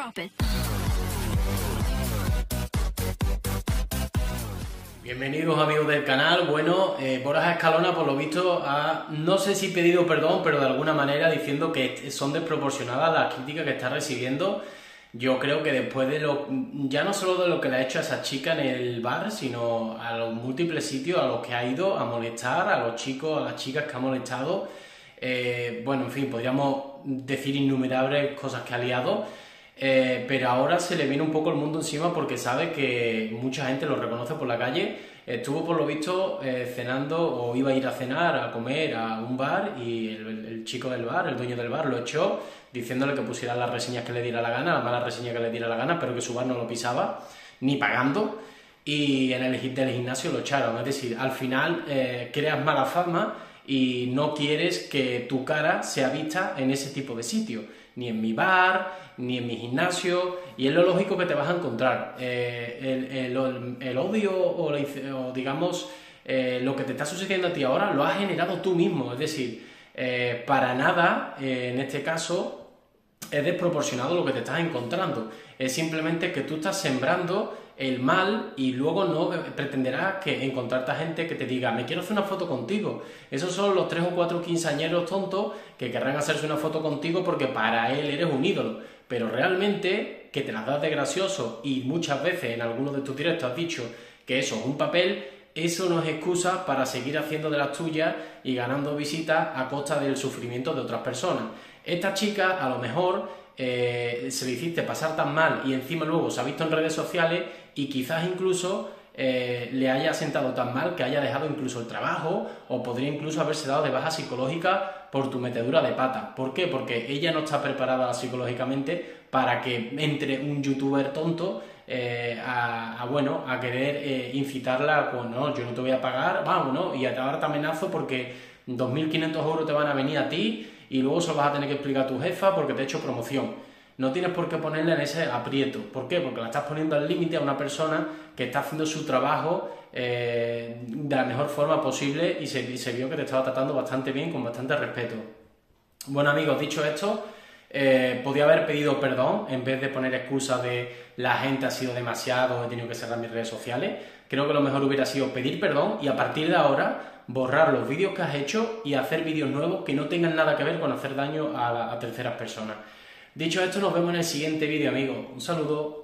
Bienvenidos amigos del canal. Bueno, Borja Escalona por lo visto ha, no sé si pedido perdón, pero de alguna manera diciendo que son desproporcionadas las críticas que está recibiendo. Yo creo que después de ya no solo de lo que le ha hecho a esa chica en el bar, sino a los múltiples sitios a los que ha ido a molestar, a los chicos, a las chicas que ha molestado. Bueno, en fin, podríamos decir innumerables cosas que ha liado. Pero ahora se le viene un poco el mundo encima porque sabe que mucha gente lo reconoce por la calle. Estuvo por lo visto cenando o iba a ir a cenar, a comer a un bar y el chico del bar, el dueño del bar, lo echó diciéndole que pusiera las reseñas que le diera la gana, las malas reseñas que le diera la gana, pero que su bar no lo pisaba, ni pagando. Y en el del gimnasio lo echaron. Es decir, al final creas mala fama y no quieres que tu cara sea vista en ese tipo de sitios, ni en mi bar, ni en mi gimnasio, y es lo lógico que te vas a encontrar. El odio o digamos lo que te está sucediendo a ti ahora lo has generado tú mismo, es decir, para nada en este caso es desproporcionado lo que te estás encontrando, es simplemente que tú estás sembrando el mal y luego no pretenderás que encontrarte a gente que te diga me quiero hacer una foto contigo. Esos son los 3 o 4 quinceañeros tontos que querrán hacerse una foto contigo porque para él eres un ídolo, pero realmente que te las das de gracioso y muchas veces en algunos de tus directos has dicho que eso es un papel. Eso no es excusa para seguir haciendo de las tuyas y ganando visitas a costa del sufrimiento de otras personas. Esta chica a lo mejor se le hiciste pasar tan mal y encima luego se ha visto en redes sociales y quizás incluso le haya sentado tan mal que haya dejado incluso el trabajo o podría incluso haberse dado de baja psicológica por tu metedura de pata. ¿Por qué? Porque ella no está preparada psicológicamente para que entre un youtuber tonto a querer incitarla con no, yo no te voy a pagar, vamos, ¿no? Y a darte amenazo porque 2.500 euros te van a venir a ti y luego se lo vas a tener que explicar a tu jefa porque te he hecho promoción. No tienes por qué ponerle en ese aprieto. ¿Por qué? Porque la estás poniendo al límite a una persona que está haciendo su trabajo de la mejor forma posible y se vio que te estaba tratando bastante bien, con bastante respeto. Bueno amigos, dicho esto, podía haber pedido perdón en vez de poner excusas de la gente ha sido demasiado, he tenido que cerrar mis redes sociales. Creo que lo mejor hubiera sido pedir perdón y a partir de ahora borrar los vídeos que has hecho y hacer vídeos nuevos que no tengan nada que ver con hacer daño a terceras personas. Dicho esto, nos vemos en el siguiente vídeo, amigos. Un saludo.